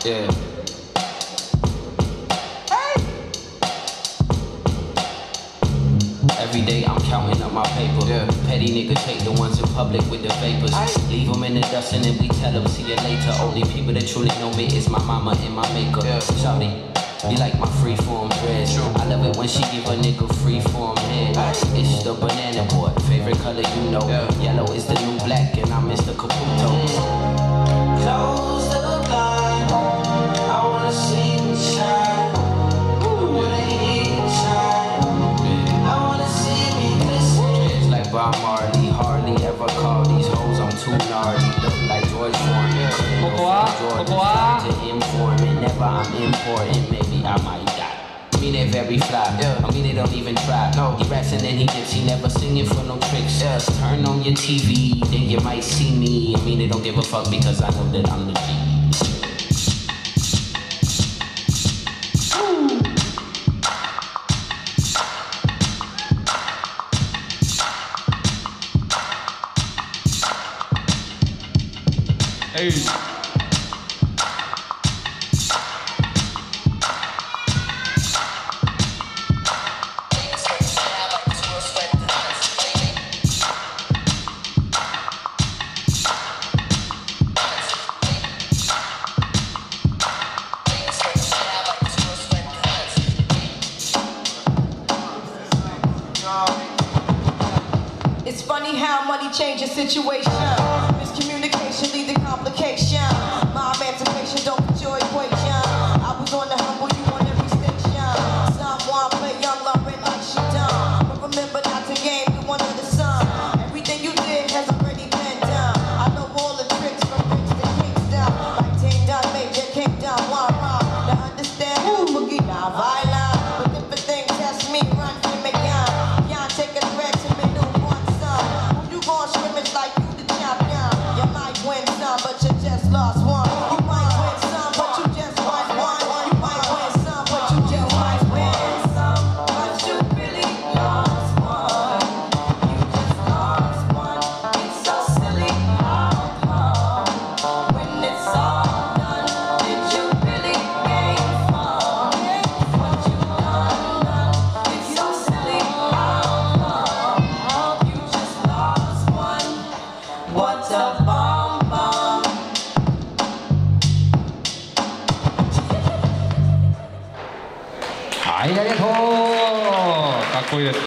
Yeah. Every day I'm counting up my paper. Yeah. Petty niggas hate the ones in public with the vapors. Leave them in the dust and then we tell them see you later. Only people that truly know me is my mama and my maker. Yeah. Shawty, you like my freeform dread. I love it when she give a nigga freeform head. It's the banana boy, favorite color you know. Yeah. Yellow is the new black and I'm Mr. Caputo. Close the blind, I wanna see me shine. I wanna hear you shine. I wanna see me glisten. It's like Bob Marley, hardly ever call these hoes, I'm too gnarly. Look like George Foreman. To informant, never I'm important, maybe I might die. I mean they very fly, I mean they don't even try. No, he raps and then he dips, he never singing for no tricks. Turn on your TV, then you might see me. I mean they don't give a fuck because I know that I'm the G. Hey. It's funny how money changes situation. Miscommunication leads to complication. My emancipation don't fit your equation. I was on the humble, you on every station. Someone play young Lauren like she done. But remember not to game with one of the sun. Everything you did has already been done. I know all the tricks from Prince to Kingston. Like Ting Dun, Major Kingdom, one rock. To understand who boogie, not violent. But if a thing test me, run to me, y'all take a threat to me, new one son. Who you gon' scrimmage like you the champion? You might win some, but you just lost one. You might win some, but you just won one. You might win some, but you just might win some, but you really lost one. You just lost one. It's so silly. When it's all done, did you really gain fun? What you done? It's so silly. You just lost one. What's a bomb bomb? はい、ありがとう。かっこいいです。